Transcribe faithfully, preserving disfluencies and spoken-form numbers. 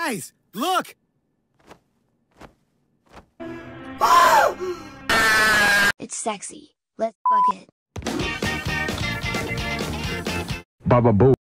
Guys, look! It's sexy. Let's fuck it. Baba Boo.